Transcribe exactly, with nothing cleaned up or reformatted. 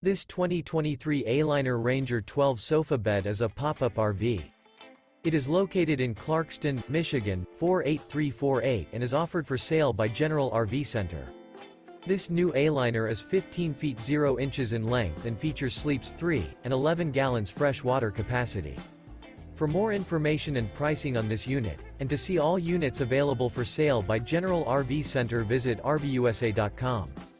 This twenty twenty-three Aliner Ranger twelve sofa bed is a pop-up R V. It is located in Clarkston, Michigan, four eight three four eight and is offered for sale by General R V Center. This new Aliner is fifteen feet zero inches in length and features sleeps three and eleven gallons fresh water capacity. For more information and pricing on this unit, and to see all units available for sale by General R V Center, visit R V U S A dot com.